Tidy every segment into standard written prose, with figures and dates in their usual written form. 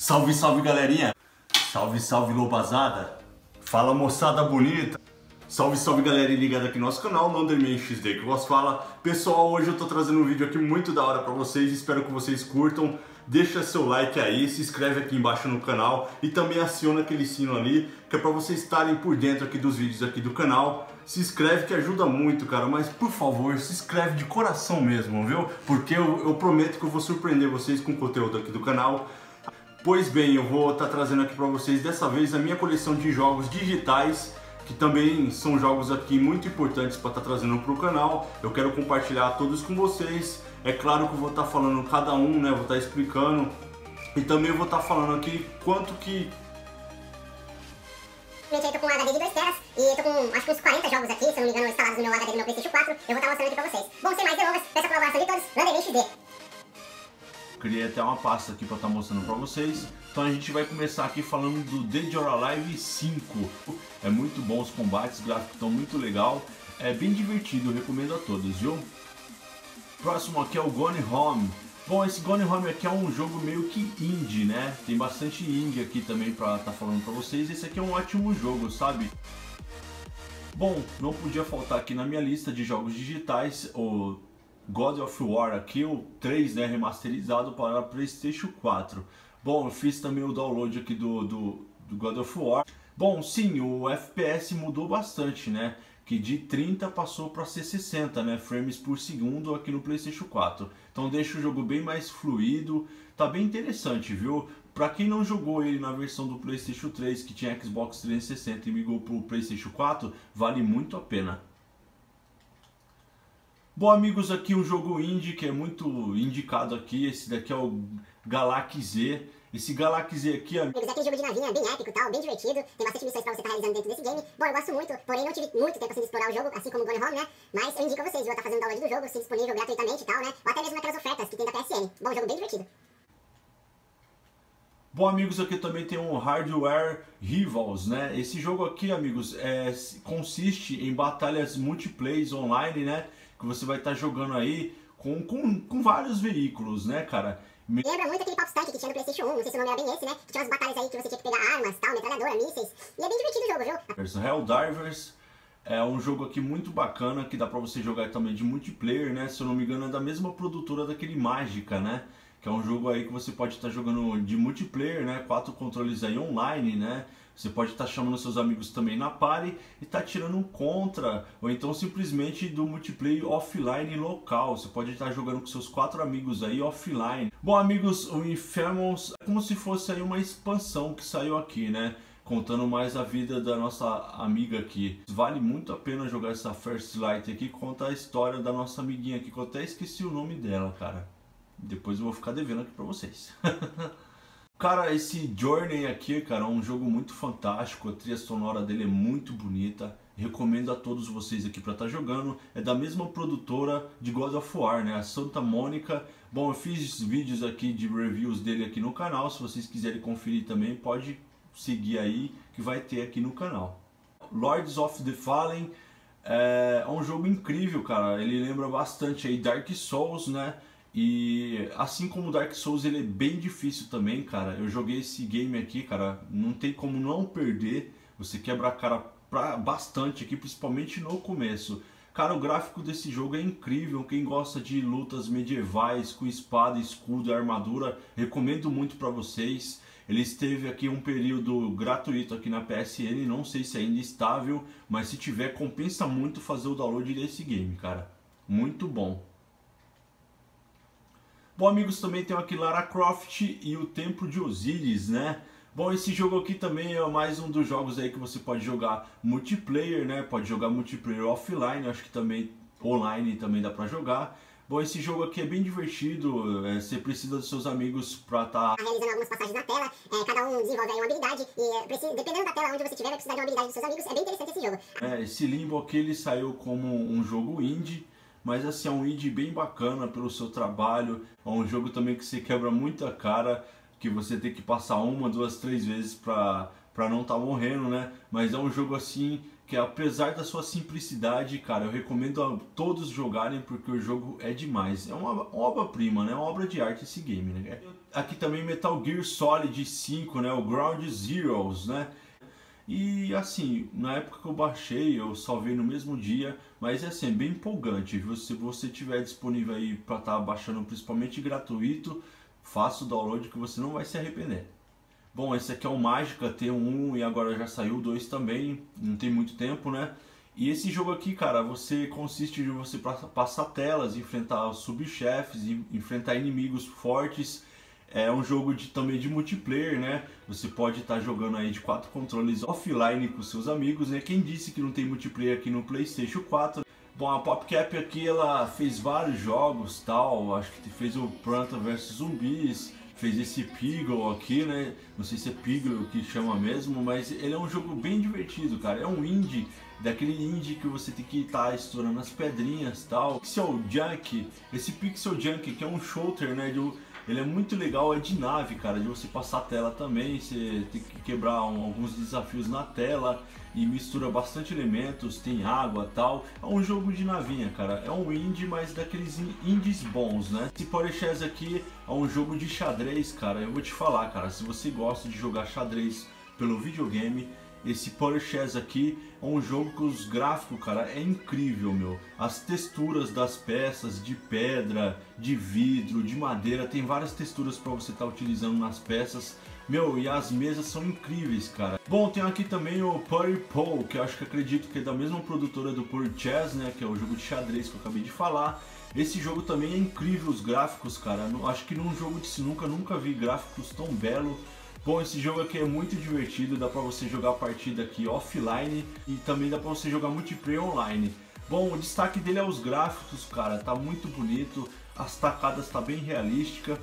Salve, salve, galerinha! Salve, salve, lobazada! Fala, moçada bonita! Salve, salve, galera ligada aqui no nosso canal, Landerman XD que vos fala. Pessoal, hoje eu tô trazendo um vídeo aqui muito da hora pra vocês, espero que vocês curtam. Deixa seu like aí, se inscreve aqui embaixo no canal e também aciona aquele sino ali, que é pra vocês estarem por dentro aqui dos vídeos aqui do canal. Se inscreve que ajuda muito, cara, mas por favor, se inscreve de coração mesmo, viu? Porque eu prometo que eu vou surpreender vocês com o conteúdo aqui do canal. Pois bem, eu vou estar trazendo aqui pra vocês dessa vez a minha coleção de jogos digitais, que também são jogos aqui muito importantes para estar trazendo para o canal. Eu quero compartilhar todos com vocês. É claro que eu vou estar falando cada um, né? Vou estar explicando. E também vou estar falando aqui quanto que... Eu tô com um HD de 2 teras e tô com acho que uns 40 jogos aqui, se eu não me engano, instalados no meu HD do meu PlayStation 4. Eu vou estar mostrando aqui pra vocês. Bom, sem mais delongas, peço a colaboração de todos, Landerman XD. Criei até uma pasta aqui para estar mostrando para vocês. Então a gente vai começar aqui falando do Dead or Alive 5. É muito bom os combates, os gráficos estão muito legal. É bem divertido, eu recomendo a todos, viu? Próximo aqui é o Gone Home. Bom, esse Gone Home aqui é um jogo meio que indie, né? Tem bastante indie aqui também para estar falando para vocês. Esse aqui é um ótimo jogo, sabe? Bom, não podia faltar aqui na minha lista de jogos digitais o God of War aqui, o 3, né, remasterizado para PlayStation 4. Bom, eu fiz também o download aqui do God of War. Bom, sim, o FPS mudou bastante, né? Que de 30 passou para ser 60, né? Frames por segundo aqui no PlayStation 4. Então deixa o jogo bem mais fluido. Tá bem interessante, viu? Para quem não jogou ele na versão do PlayStation 3, que tinha Xbox 360 e migrou para o PlayStation 4, vale muito a pena. Bom, amigos, aqui um jogo indie que é muito indicado aqui. Esse daqui é o Galaxy. Esse Galaxy aqui, Amigos, é aquele jogo de navinha, bem épico e tal, bem divertido. Tem bastante missões pra você estar realizando dentro desse game. Bom, eu gosto muito, porém não tive muito tempo assim de explorar o jogo, assim como o Gone Home, né? Mas eu indico a vocês, viu? Tá fazendo download do jogo, se disponível gratuitamente e tal, né? Ou até mesmo naquelas ofertas que tem da PSN. Bom, jogo bem divertido. Bom, amigos, aqui também tem um Hardware Rivals, né? Esse jogo aqui, amigos, consiste em batalhas multiplayer online, né? Que você vai estar jogando aí com vários veículos, né, cara? Lembra muito aquele Pop Tank que tinha no PlayStation 1, não sei se o nome era bem esse, né? Que tinha umas batalhas aí que você tinha que pegar armas, tal, metralhadora, mísseis. E é bem divertido o jogo, viu? Helldivers é um jogo aqui muito bacana, que dá pra você jogar também de multiplayer, né? Se eu não me engano é da mesma produtora daquele Mágica, né? Que é um jogo aí que você pode estar jogando de multiplayer, né? 4 controles aí online, né? Você pode estar chamando seus amigos também na party e tá tirando um contra, ou então simplesmente do multiplayer offline local. Você pode estar jogando com seus 4 amigos aí offline. Bom, amigos, o Infamous é como se fosse aí uma expansão que saiu aqui, né? Contando mais a vida da nossa amiga aqui. Vale muito a pena jogar essa First Light aqui, conta a história da nossa amiguinha aqui, que eu até esqueci o nome dela, cara. Depois eu vou ficar devendo aqui pra vocês. Cara, esse Journey aqui, cara, é um jogo muito fantástico. A trilha sonora dele é muito bonita. Recomendo a todos vocês aqui pra estar jogando. É da mesma produtora de God of War, né? A Santa Mônica. Bom, eu fiz vídeos aqui de reviews dele aqui no canal. Se vocês quiserem conferir também, pode seguir aí que vai ter aqui no canal. Lords of the Fallen é um jogo incrível, cara. Ele lembra bastante aí Dark Souls, né? E assim como Dark Souls, ele é bem difícil também, cara. Eu joguei esse game aqui, cara, não tem como não perder. Você quebra a cara bastante aqui, principalmente no começo. Cara, o gráfico desse jogo é incrível. Quem gosta de lutas medievais com espada, escudo e armadura, recomendo muito pra vocês. Ele esteve aqui um período gratuito aqui na PSN, não sei se ainda é estável, mas se tiver, compensa muito fazer o download desse game, cara. Muito bom. Bom, amigos, também tem aqui Lara Croft e o Templo de Osíris, né? Bom, esse jogo aqui também é mais um dos jogos aí que você pode jogar multiplayer, né? Pode jogar multiplayer offline, acho que também online também dá pra jogar. Bom, esse jogo aqui é bem divertido, você precisa dos seus amigos pra estar realizando algumas passagens na tela, cada um desenvolve aí uma habilidade e dependendo da tela onde você estiver vai precisar de uma habilidade dos seus amigos, é bem interessante esse jogo. Esse Limbo aqui ele saiu como um jogo indie, mas assim, é um indie bem bacana pelo seu trabalho. É um jogo também que você quebra muita cara, que você tem que passar 1, 2, 3 vezes pra não estar morrendo, né? Mas é um jogo assim que apesar da sua simplicidade, cara, eu recomendo a todos jogarem porque o jogo é demais. É uma obra-prima, né? Uma obra de arte esse game, né? Aqui também Metal Gear Solid 5, né? O Ground Zeroes, né? E assim, na época que eu baixei, eu salvei no mesmo dia, mas é assim, bem empolgante, viu? Se você tiver disponível aí para estar baixando, principalmente gratuito, faça o download que você não vai se arrepender. Bom, esse aqui é o Magicka T1 e agora já saiu o 2 também, não tem muito tempo, né? E esse jogo aqui, cara, consiste de você passar telas, enfrentar subchefes, enfrentar inimigos fortes. É um jogo também de multiplayer, né? Você pode estar jogando aí de 4 controles offline com seus amigos, né? Quem disse que não tem multiplayer aqui no PlayStation 4? Bom, a PopCap aqui, ela fez vários jogos, tal, acho que fez o Planta vs Zumbis, fez esse Piggle aqui, né? Não sei se é Piggle que chama mesmo, mas ele é um jogo bem divertido, cara. É um indie, daquele indie que você tem que estar estourando as pedrinhas, tal. Pixel Junk, esse Pixel Junk que é um shooter, né? Ele é muito legal, é de nave, cara, de você passar a tela também, você tem que quebrar alguns desafios na tela e mistura bastante elementos, tem água, tal. É um jogo de navinha, cara, é um indie, mas daqueles indies bons, né? Esse Power aqui é um jogo de xadrez, cara, eu vou te falar, cara, se você gosta de jogar xadrez pelo videogame, esse Power Chess aqui é um jogo que os gráficos, cara, é incrível, meu. As texturas das peças, de pedra, de vidro, de madeira, tem várias texturas para você estar utilizando nas peças. Meu, e as mesas são incríveis, cara. Bom, tem aqui também o Purple, que eu acredito que é da mesma produtora do Power Chess, né, que é o jogo de xadrez que eu acabei de falar. Esse jogo também é incrível, os gráficos, cara. Acho que num jogo de sinuca nunca vi gráficos tão belos. Bom, esse jogo aqui é muito divertido, dá pra você jogar a partida aqui offline e também dá pra você jogar multiplayer online. Bom, o destaque dele é os gráficos, cara, tá muito bonito, as tacadas tá bem realística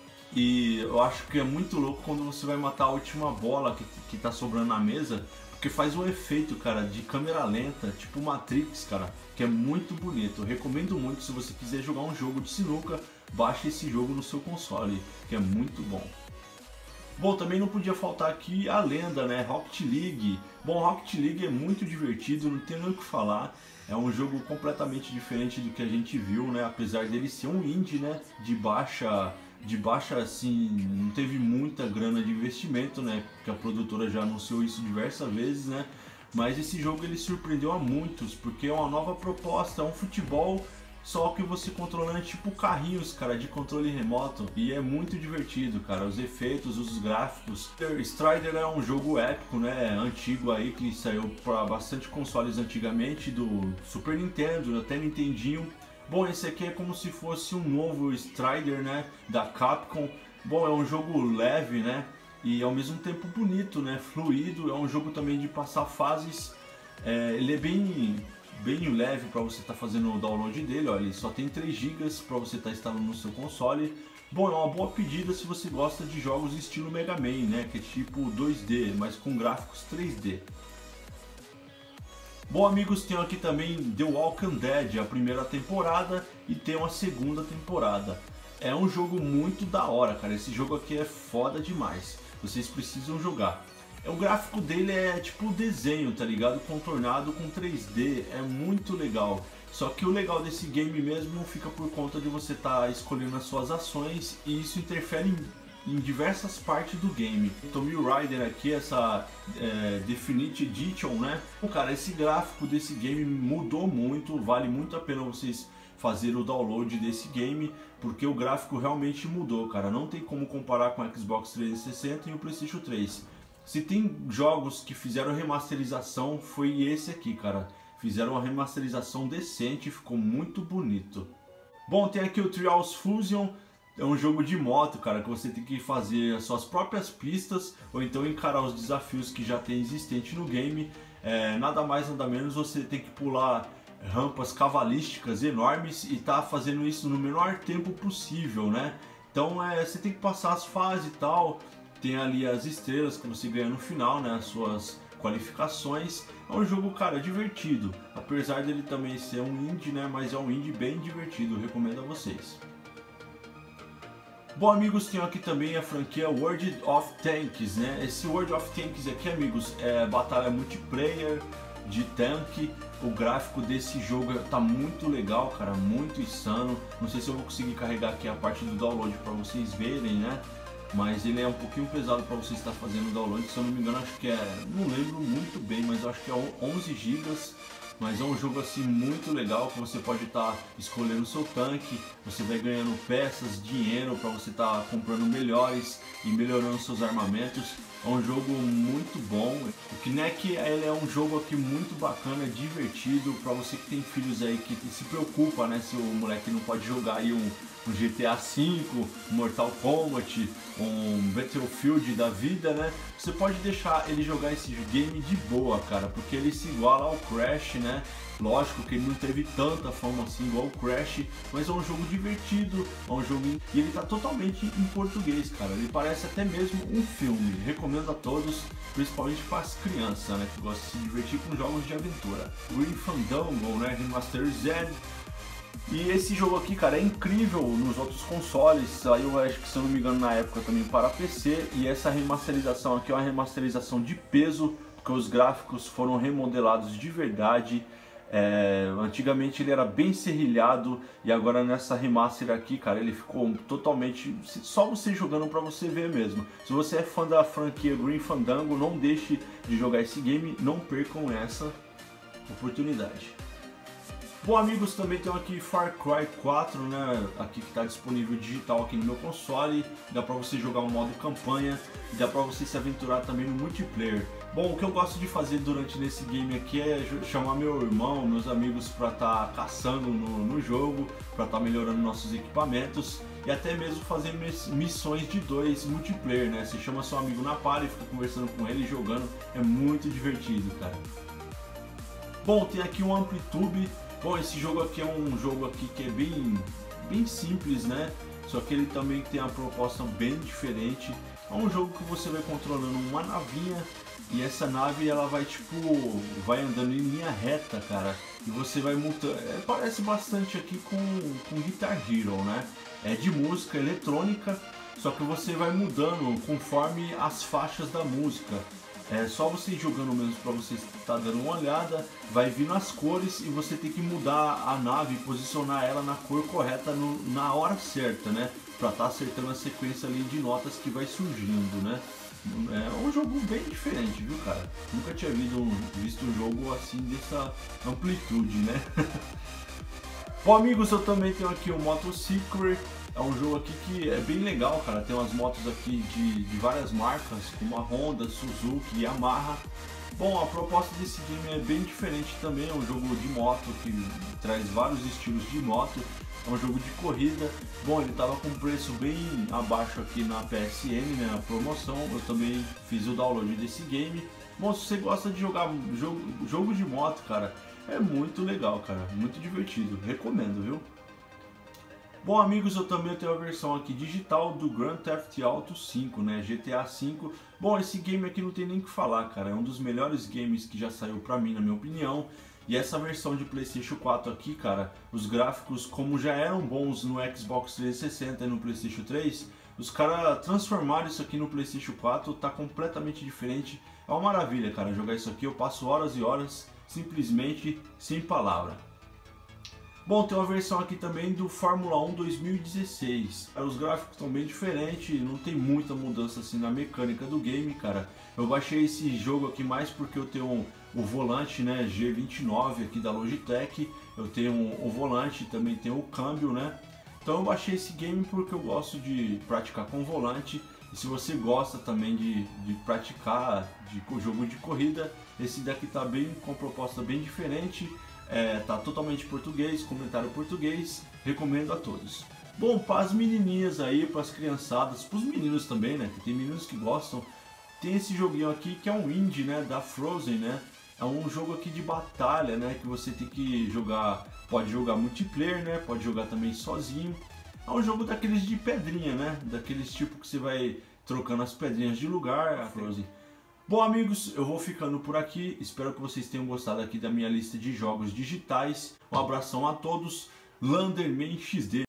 e eu acho que é muito louco quando você vai matar a última bola que tá sobrando na mesa, porque faz um efeito, cara, de câmera lenta, tipo Matrix, cara, que é muito bonito. Eu recomendo muito, se você quiser jogar um jogo de sinuca, baixe esse jogo no seu console, que é muito bom. Bom, também não podia faltar aqui a lenda, né? Rocket League. Bom, Rocket League é muito divertido, não tem nem o que falar. É um jogo completamente diferente do que a gente viu, né? Apesar dele ser um indie, né? De baixa assim, não teve muita grana de investimento, né? Porque a produtora já anunciou isso diversas vezes, né? Mas esse jogo ele surpreendeu a muitos, porque é uma nova proposta, é um futebol só que você controlando tipo carrinhos, cara, de controle remoto. E é muito divertido, cara, os efeitos, os gráficos. Strider é um jogo épico, né, antigo aí, que saiu para bastante consoles antigamente, do Super Nintendo, até Nintendinho. Bom, esse aqui é como se fosse um novo Strider, né, da Capcom. Bom, é um jogo leve, né, e ao mesmo tempo bonito, né, fluido. É um jogo também de passar fases. Ele é bem leve para você estar fazendo o download dele, ó, ele só tem 3 GB para você estar instalando no seu console. Bom, é uma boa pedida se você gosta de jogos estilo Mega Man, né, que é tipo 2D, mas com gráficos 3D. Bom, amigos, tem aqui também The Walking Dead, a primeira temporada, e tem uma segunda temporada. É um jogo muito da hora, cara, esse jogo aqui é foda demais, vocês precisam jogar. O gráfico dele é tipo desenho, tá ligado? Contornado com 3D, é muito legal. Só que o legal desse game mesmo fica por conta de você estar escolhendo as suas ações e isso interfere em diversas partes do game. Tomb Raider aqui, essa Definite Edition, né? Cara, esse gráfico desse game mudou muito, vale muito a pena vocês fazer o download desse game, porque o gráfico realmente mudou, cara. Não tem como comparar com o Xbox 360 e o PlayStation 3. Se tem jogos que fizeram remasterização, foi esse aqui, cara. Fizeram uma remasterização decente, ficou muito bonito. Bom, tem aqui o Trials Fusion. É um jogo de moto, cara, que você tem que fazer as suas próprias pistas ou então encarar os desafios que já tem existente no game. Nada mais, nada menos, você tem que pular rampas cavalísticas enormes e tá fazendo isso no menor tempo possível, né? Então você tem que passar as fases e tal. Tem ali as estrelas que você ganha no final, né, as suas qualificações. É um jogo, cara, divertido. Apesar dele também ser um indie, né, mas é um indie bem divertido, eu recomendo a vocês. Bom, amigos, tem aqui também a franquia World of Tanks, né? Esse World of Tanks aqui, amigos, é batalha multiplayer de tanque. O gráfico desse jogo tá muito legal, cara, muito insano. Não sei se eu vou conseguir carregar aqui a parte do download para vocês verem, né? Mas ele é um pouquinho pesado para você estar fazendo o download, se eu não me engano acho que não lembro muito bem, mas eu acho que é 11 GB. Mas é um jogo assim muito legal, que você pode estar escolhendo o seu tanque, você vai ganhando peças, dinheiro para você estar comprando melhores e melhorando seus armamentos. É um jogo muito bom. O Kinect ele é um jogo aqui muito bacana, divertido para você que tem filhos aí que se preocupa, né, se o moleque não pode jogar aí um GTA V, um Mortal Kombat, um Battlefield da vida, né? Você pode deixar ele jogar esse game de boa, cara, porque ele se iguala ao Crash, né? Lógico que ele não teve tanta fama assim igual o Crash, mas é um jogo divertido, é um jogo e ele tá totalmente em português, cara. Ele parece até mesmo um filme. Recomendo a todos, principalmente para as crianças, né, que gostam de se divertir com jogos de aventura. Grim Fandango, né, Remastered. E esse jogo aqui, cara, é incrível nos outros consoles. Saiu, acho que se eu não me engano, na época também para PC. E essa remasterização aqui é uma remasterização de peso, porque os gráficos foram remodelados de verdade. Antigamente ele era bem serrilhado e agora nessa remaster aqui, cara, ele ficou totalmente... Só você jogando pra você ver mesmo. Se você é fã da franquia Grim Fandango, não deixe de jogar esse game, não percam essa oportunidade. Bom, amigos, também tem aqui Far Cry 4, né, aqui que está disponível digital aqui no meu console. Dá para você jogar um modo campanha e dá para você se aventurar também no multiplayer. Bom, o que eu gosto de fazer durante nesse game aqui é chamar meu irmão, meus amigos para estar caçando no jogo, para estar melhorando nossos equipamentos e até mesmo fazer missões de 2 multiplayer, né? Você chama seu amigo na party, fica conversando com ele, jogando, é muito divertido, cara. Bom, tem aqui um Amplitude. Bom, esse jogo aqui é um jogo aqui que é bem simples, né? Só que ele também tem uma proposta bem diferente. É um jogo que você vai controlando uma navinha e essa nave ela vai vai andando em linha reta, cara. E você vai mutando. Parece bastante aqui com Guitar Hero, né? É de música eletrônica, só que você vai mudando conforme as faixas da música. É só você ir jogando mesmo para você estar dando uma olhada, vai vindo as cores e você tem que mudar a nave, posicionar ela na cor correta na hora certa, né? Para estar acertando a sequência ali de notas que vai surgindo, né? É um jogo bem diferente, viu, cara? Nunca tinha visto um jogo assim dessa amplitude, né? Bom, amigos, eu também tenho aqui o Moto Secret. É um jogo aqui que é bem legal, cara. Tem umas motos aqui de várias marcas, como a Honda, Suzuki e Yamaha. Bom, a proposta desse game é bem diferente também. É um jogo de moto que traz vários estilos de moto. É um jogo de corrida. Bom, ele estava com preço bem abaixo aqui na PSN, né, a promoção. Eu também fiz o download desse game. Bom, se você gosta de jogar jogo de moto, cara, é muito legal, cara. Muito divertido. Recomendo, viu? Bom, amigos, eu também tenho a versão aqui digital do Grand Theft Auto 5, né, GTA V. Bom, esse game aqui não tem nem o que falar, cara, é um dos melhores games que já saiu pra mim, na minha opinião. E essa versão de PlayStation 4 aqui, cara, os gráficos, como já eram bons no Xbox 360 e no PlayStation 3, os caras transformaram isso aqui no PlayStation 4, tá completamente diferente. É uma maravilha, cara, jogar isso aqui, eu passo horas e horas, simplesmente sem palavra. Bom, tem uma versão aqui também do Fórmula 1 2016. Os gráficos estão bem diferentes, não tem muita mudança assim na mecânica do game, cara. Eu baixei esse jogo aqui mais porque eu tenho o volante, né, G29 aqui da Logitech. Eu tenho o volante, também tenho o câmbio, né. Então eu baixei esse game porque eu gosto de praticar com volante. E se você gosta também de praticar jogo de corrida, esse daqui tá bem com proposta bem diferente. Tá totalmente português, comentário português, recomendo a todos. Bom, para as menininhas aí, para as criançadas, para os meninos também, né, que tem meninos que gostam, tem esse joguinho aqui que é um indie, né, da Frozen, né, é um jogo aqui de batalha, né, que você tem que jogar, pode jogar multiplayer, né, pode jogar também sozinho. É um jogo daqueles de pedrinha, né, daqueles tipo que você vai trocando as pedrinhas de lugar, a Frozen. Bom, amigos, eu vou ficando por aqui, espero que vocês tenham gostado aqui da minha lista de jogos digitais. Um abração a todos, Landerman XD.